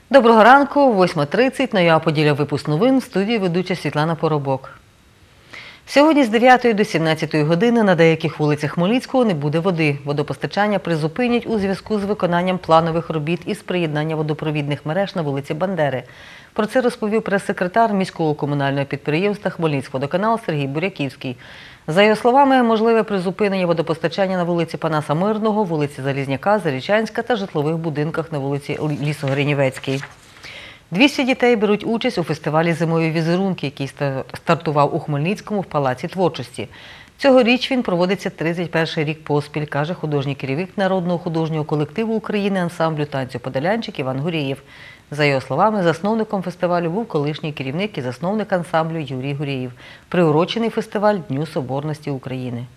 Доброго ранку, 8:30, Нова Поділля, випуск новин, в студії ведуча Світлана Поробок. Сьогодні з 9 до 17 години на деяких вулицях Хмельницького не буде води. Водопостачання призупинять у зв'язку з виконанням планових робіт із приєднання водопровідних мереж на вулиці Бандери. Про це розповів прес-секретар міського комунального підприємства «Хмельницькводоканал» Сергій Буряківський. За його словами, можливе призупинення водопостачання на вулиці Панаса Мирного, вулиці Залізняка, Зарічанська та житлових будинках на вулиці Лісогринівецькій. 200 дітей беруть участь у фестивалі «Зимові візерунки», який стартував у Хмельницькому в Палаці творчості. Цьогоріч він проводиться 31-й рік поспіль, каже художній керівник Народного художнього колективу України ансамблю танцю «Подолянчик» Іван Гурєєв. За його словами, засновником фестивалю був колишній керівник і засновник ансамблю Юрій Гурєєв. Приурочений фестиваль Дню Соборності України.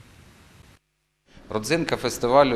Родзинка фестивалю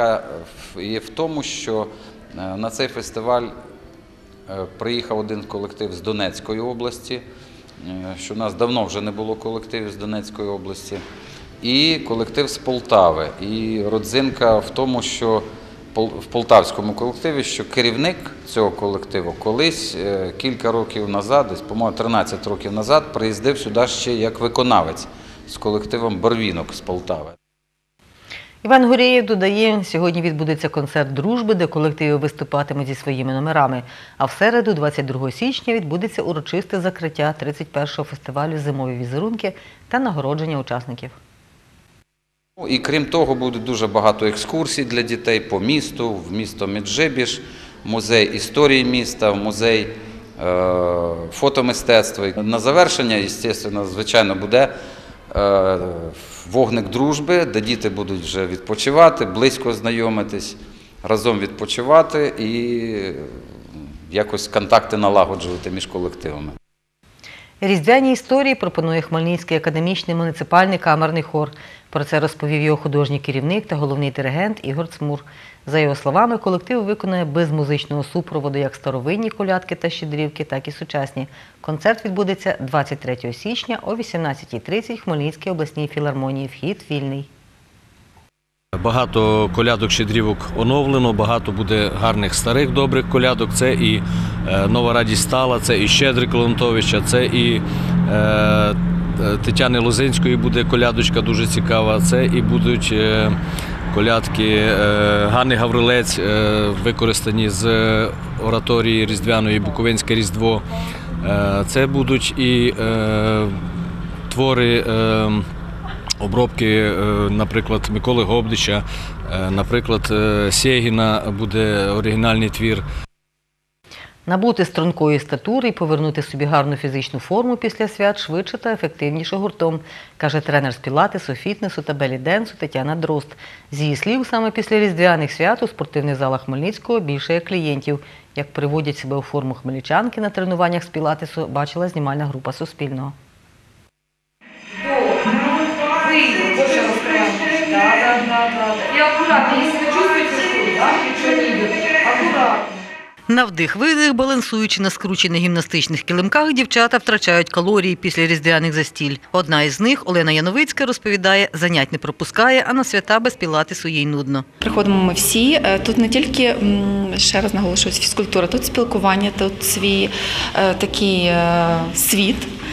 є в тому, що на цей фестиваль приїхав один колектив з Донецької області, що у нас давно вже не було колективів з Донецької області, і колектив з Полтави. І родзинка в тому, що в полтавському колективі, що керівник цього колективу колись кілька років назад, десь, по-моєму, 13 років назад, приїздив сюди ще як виконавець з колективом «Барвінок» з Полтави. Іван Гурєєв додає, сьогодні відбудеться концерт дружби, де колективи виступатимуть зі своїми номерами. А в середу, 22 січня, відбудеться урочисте закриття 31-го фестивалю «Зимові візерунки» та нагородження учасників. І крім того, буде дуже багато екскурсій для дітей по місту, в місто Меджибіж, музей історії міста, музей фотомистецтва. На завершення, звичайно, буде вогник дружби, де діти будуть вже відпочивати, близько знайомитись, разом відпочивати і якось контакти налагоджувати між колективами. Різдвяні історії пропонує Хмельницький академічний муніципальний камерний хор. Про це розповів його художній керівник та головний диригент Ігор Цмур. За його словами, колектив виконує без музичного супроводу як старовинні колядки та щедрівки, так і сучасні. Концерт відбудеться 23 січня о 18:30 в Хмельницькій обласній філармонії. Вхід вільний. Багато колядок-щедрівок оновлено, багато буде гарних старих добрих колядок. Це і «Нова радість стала», це і «Щедрик» Леонтовича, це і Тетяни Лозинської буде колядочка дуже цікава, це і будуть колядки Ганни Гаврилець, використані з ораторії різдвяної «Буковинське Різдво». Це будуть і твори, обробки, наприклад, Миколи Гобдича, наприклад, Сєгіна буде оригінальний твір. Набути стрункої статури і повернути собі гарну фізичну форму після свят швидше та ефективніше гуртом, каже тренер з пілатесу, фітнесу та белі-денсу Тетяна Дрозд. З її слів, саме після різдвяних свят у спортивних залах Хмельницького більше клієнтів. Як приводять себе у форму хмельничанки на тренуваннях з пілатесу, бачила знімальна група Суспільного. И аккуратно, если вы чувствуете, что не идет, аккуратно. На вдих-видих, балансуючи на скручених гімнастичних килимках, дівчата втрачають калорії після різдвяних застіль. Одна із них, Олена Яновицька, розповідає, занять не пропускає, а на свята без пілатесу їй нудно. Приходимо ми всі. Тут не тільки, ще раз наголошую, фізкультура, тут спілкування, тут свій такий світ.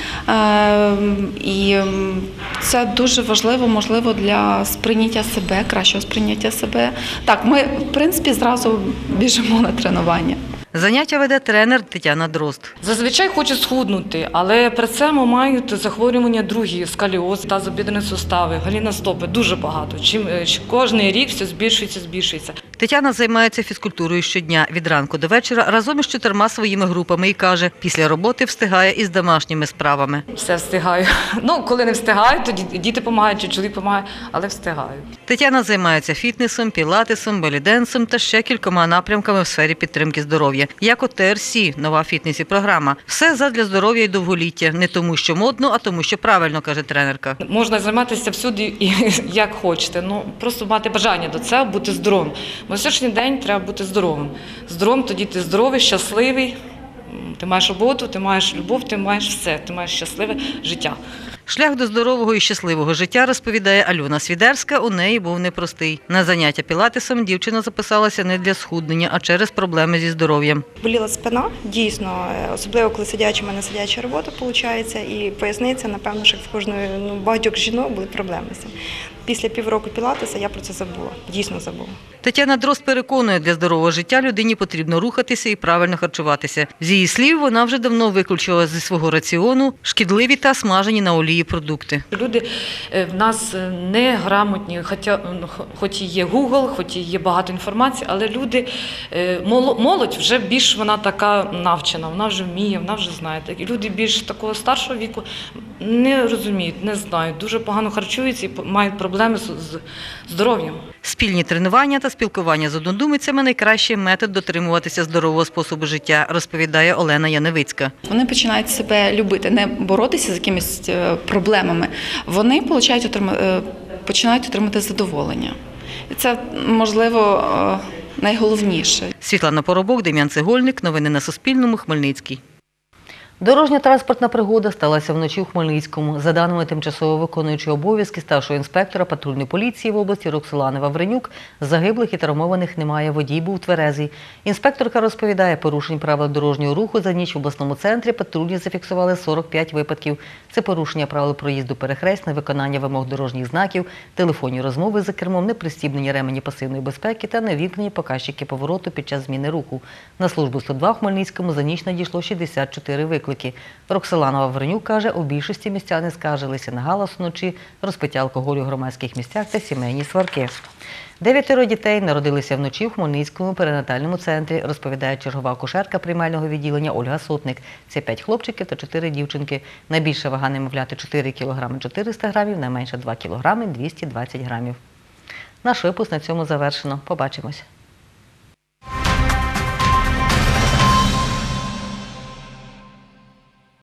І це дуже важливо, можливо, для сприйняття себе, кращого сприйняття себе. Так, ми, в принципі, зразу біжимо на тренування. Заняття веде тренер Тетяна Дрозд. Зазвичай хочуть схуднути, але при цьому мають захворювання другі, сколіоз, тазобідні сустави, голеностопи, дуже багато. Кожний рік все збільшується. Тетяна займається фізкультурою щодня, від ранку до вечора, разом із 4 своїми групами і каже, після роботи встигає із домашніми справами. Все встигаю. Коли не встигаю, то діти допомагають, чи чоловік допомагає, але встигаю. Тетяна займається фітнесом, пілатесом, белі-денсом та ще кількома напрямками в сфері підтримки здоров'я. Як от ТРС, нова фітнес-програма. Все задля здоров'я і довголіття. Не тому, що модно, а тому, що правильно, каже тренерка. Можна займатися всюди, як хочете. Просто мати бажання до цього, бути здоровим. Бо сьогоднішній день треба бути здоровим. Здоровим, тоді ти здоровий, щасливий, ти маєш роботу, ти маєш любов, ти маєш все, ти маєш щасливе життя. Шлях до здорового і щасливого життя, розповідає Альона Свідерська, у неї був непростий. На заняття пілатесом дівчина записалася не для схуднення, а через проблеми зі здоров'ям. Боліла спина, дійсно, особливо коли сидяча, в мене сидяча робота виходить, і поясниця, напевно, що в кожної багатьох жінок були проблеми з цим. Після півроку пілатеса я про це забула, дійсно забула. Тетяна Дрозд переконує, для здорового життя людині потрібно рухатися і правильно харчуватися. З її слів, вона вже давно виключила зі свого раціону шкідливі та смажені на олії продукти. Люди в нас неграмотні, хоч і є Google, хоч і є багато інформації, але люди, молодь вже більш вона така навчена, вона вже вміє, вона вже знає. І люди більш такого старшого віку не розуміють, не знають, дуже погано харчуються і мають проблеми з здоров'ям. Спільні тренування та спілкування з однодумицями – найкращий метод дотримуватися здорового способу життя, розповідає Олена Яневицька. Вони починають себе любити, не боротися з якимись проблемами. Вони починають отримати задоволення. І це, можливо, найголовніше. Світлана Поробок, Дем'ян Цегольник. Новини на Суспільному. Хмельницький. Дорожньо-транспортна пригода сталася вночі у Хмельницькому. За даними тимчасово виконуючої обов'язки старшого інспектора патрульної поліції в області Роксолани Вавренюк, загиблих і травмованих немає, водій був тверезий. Інспекторка розповідає, порушень правил дорожнього руху за ніч в обласному центрі патрульні зафіксували 45 випадків. Це порушення правил проїзду перехресть, невиконання вимог дорожніх знаків, телефонні розмови за кермом, непристібнені ремені пасивної безпеки та невімкнені показчики повороту під час зміни руху. На службу 102 в Хмельницькому за ніч надійшло 64 виклики. Роксолана Вавренюк каже, у більшості містяни скаржилися на галас вночі, розпиття алкоголю в громадських місцях та сімейні сварки. 9 дітей народилися вночі в Хмельницькому перинатальному центрі, розповідає чергова акушерка приймального відділення Ольга Сотник. Це 5 хлопчиків та 4 дівчинки. Найбільша вага немовляти 4 кг 400 грамів, найменша 2 кг 220 грамів. Наш випуск на цьому завершено. Побачимось.